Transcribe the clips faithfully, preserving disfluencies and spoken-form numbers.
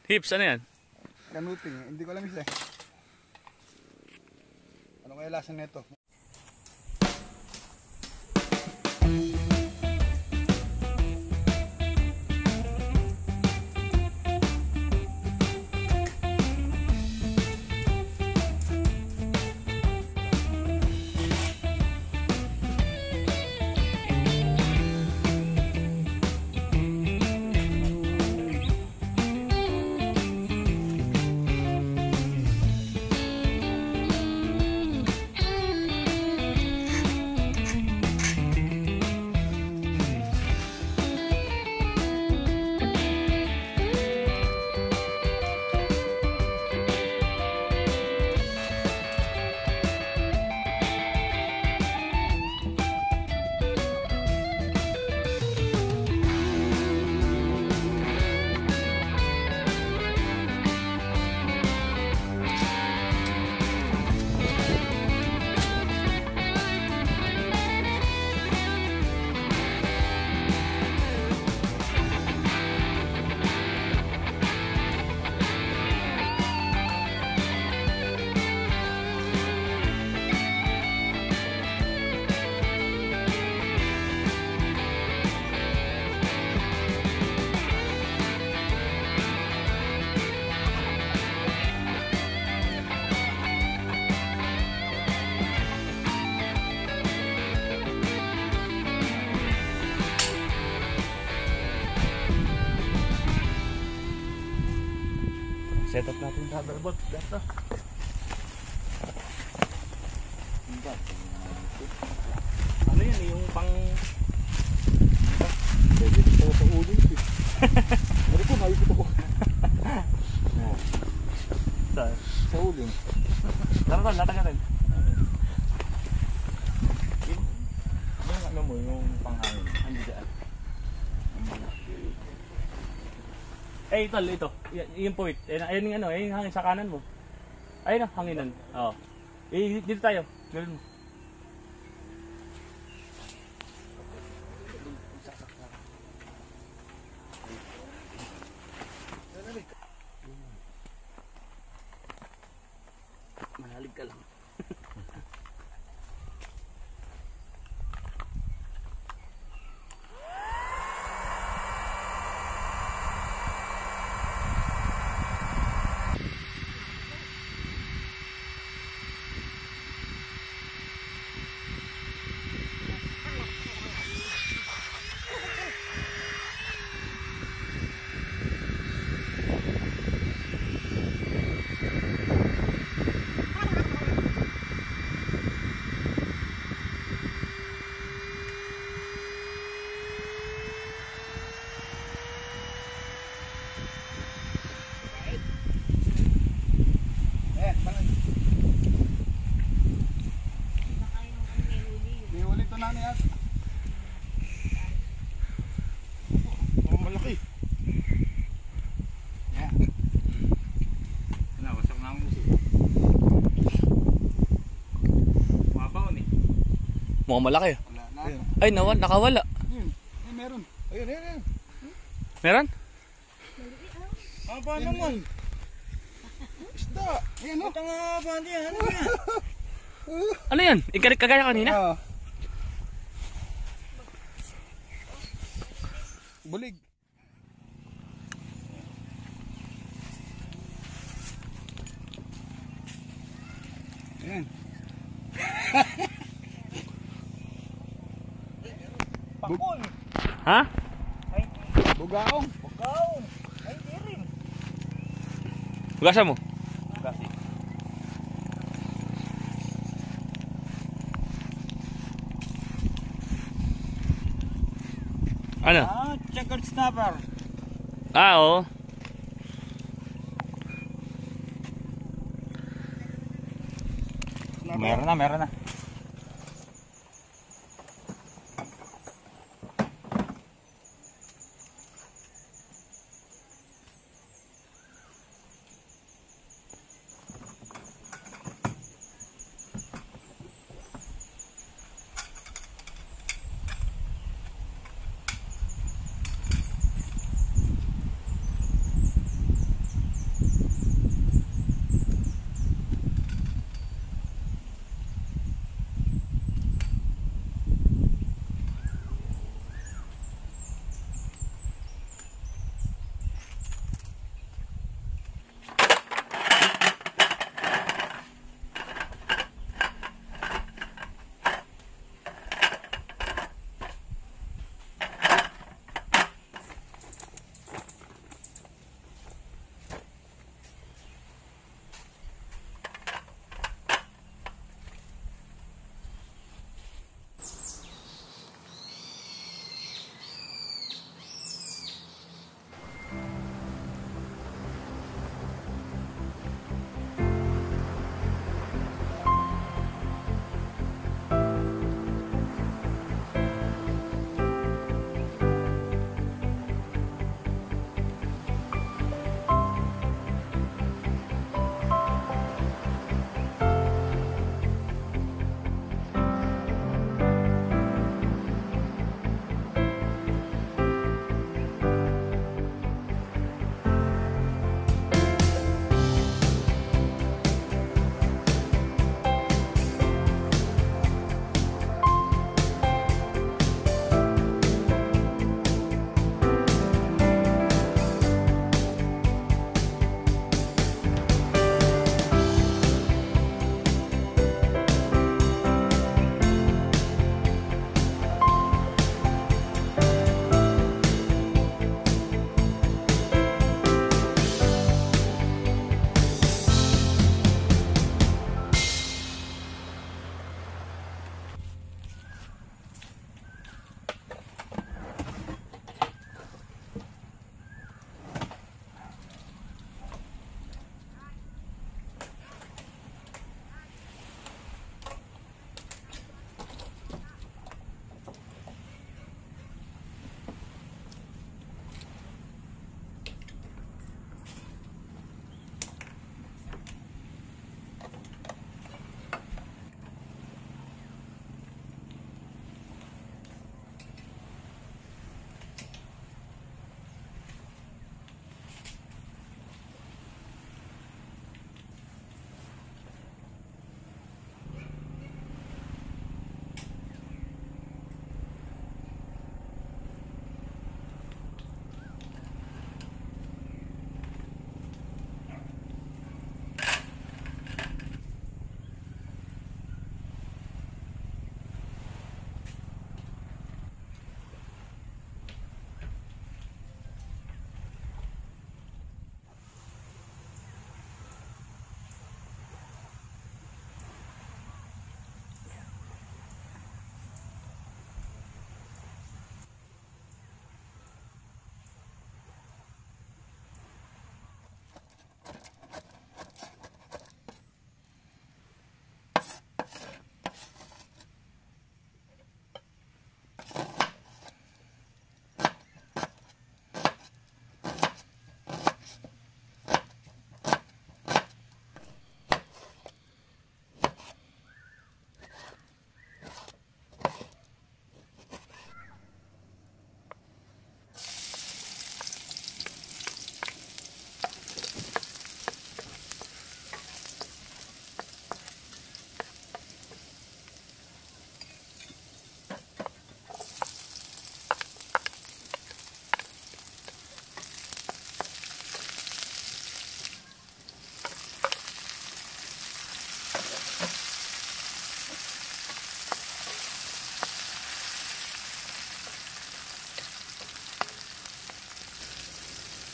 Hips, ano yan? Kanuting, hindi ko alam isa eh. Ano kaya lasa nito? Set up natin sa rubber dito. Ano yan, yung pang... Pwede rin pala sa ulo ito. Ano po, mayipit ako. Sa, sa ulo. Tara tol, nataga rin. Yung, yung ano mo, yung panghangin. Hindi dyan. Eh, tol, ito. Y yung point. Ayun yung ano, ayun yung hangin sa kanan mo. Ayun ang hanginan. Oo. Eh, dito tayo. Gawin mo. Mahalig ka lang. Mukhang malaki. Wala na. Ay, nawala, nakawala. Ayun, ay meron. Ayun, ayun, ayun. Meron? Aba naman. Isda. Ayan o. Ito nga aba niya. Ano yan? Ano yan? Ikarik kagaya kanina? Oo. Bulig. Ayan. Pakul. Ha? Bugaong. Bugaong. Ay, di rin. Hugasan mo. Gasi. Ano? Ah, checkered snapper. Ah, oo. Meron na, meron na.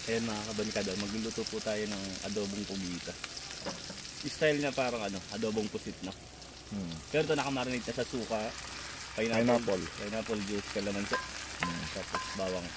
Ayan mga kabankada, magluluto po tayo ng adobong pugita. Style niya parang ano, adobong pusit na. Hmm. Pero ito nakamarinate na sa suka, pineapple, Pineapple. pineapple juice, kalamansi, Hmm. tapos bawang.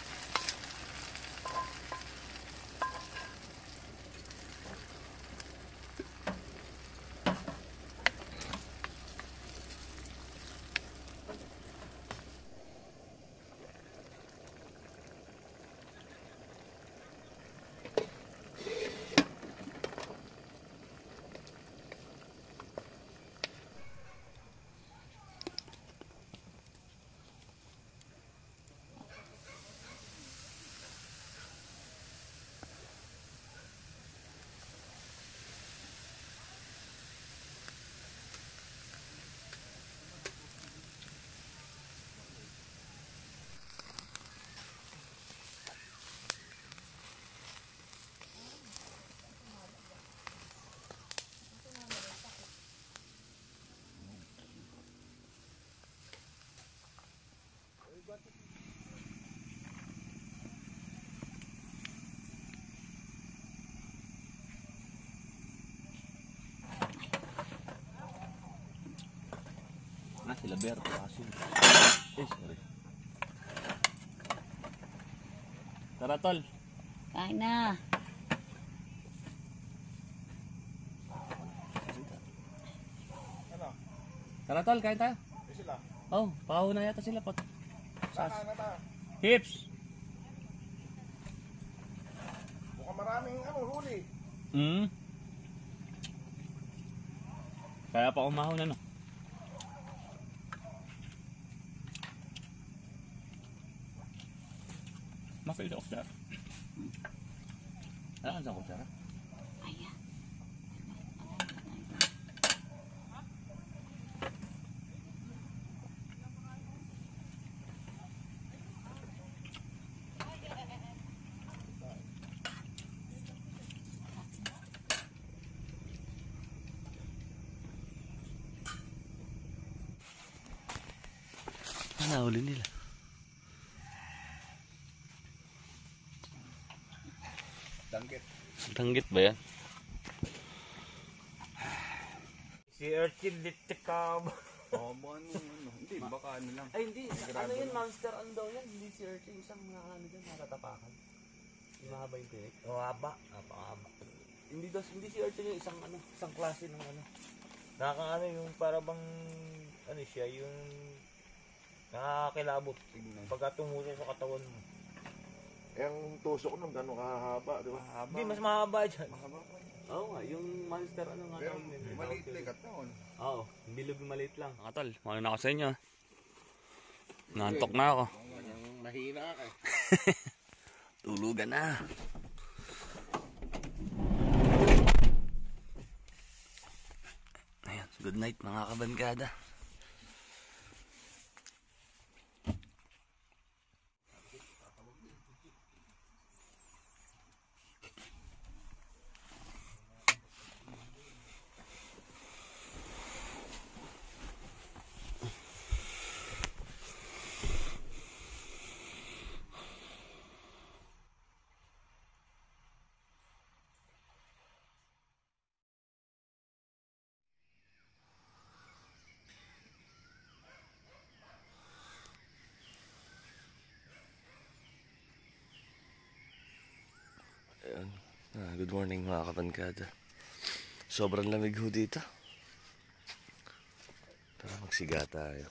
Ah, sila Berto kasi. Eh, sorry. Tara, tol. Kain na. Ano? Tara, tol, kain tayo. Eh sila. Oh, pahaw na yata sila pot. Sas. Saan na tayo? Hips. Mukhang maraming ano, huli. Hmm. Kaya pa umahon na no. Mafil sa kutsara. Ah, sa kutsara. Ayan. Ah, nahuli nila. Danggit. Danggit ba yan? Si Urchin Litikam. Oo, oh, ano, ano. Hindi, baka ano lang. Ay, hindi. Sigurado Ano yun, na. monster ano daw yan? Hindi si Urchin. Isang mga ano dyan, nakatapakan. Yung mahaba yung tinik. O haba. Napakahaba. Hindi daw, hindi si Urchin yung isang ano, isang klase ng ano. Nakakaano yung para bang ano siya yung nakakilabot. Tignan. Pagka tumusok sa katawan mo. Eh, ang tusok nung gano'ng kahaba, di ba? Hindi, mas mahaba dyan. Mahaba pa. Oo nga, yung monster ano nga Pero tawag yun. maliit likat noon. Oo, bilog maliit lang. Mga tol, mauna ako sa inyo. Nantok na ako. Mahina ka eh. Tulugan na. Ayan, good night mga kabankada. Ayan. Ah, good morning mga kabankada. Sobrang lamig ho dito. Tara magsiga tayo.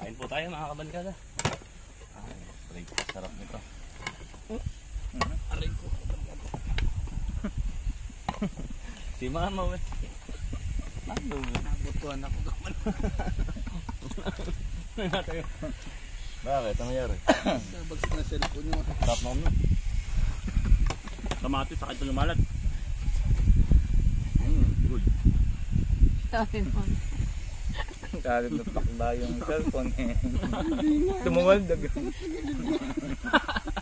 Kain po tayo mga kabankada. Ay, sarap nito. Aray ko. Si mama we. Ano we? Nabutuan ako gaman. Ano tayo? Bakit? Ang nangyari? Nabagsak na cellphone nyo. Sarap na kami. Kamatis, sakit na lumalat. Hmm, good. Sabi mo. Kalit na pakba yung cellphone eh. Tumumaldag.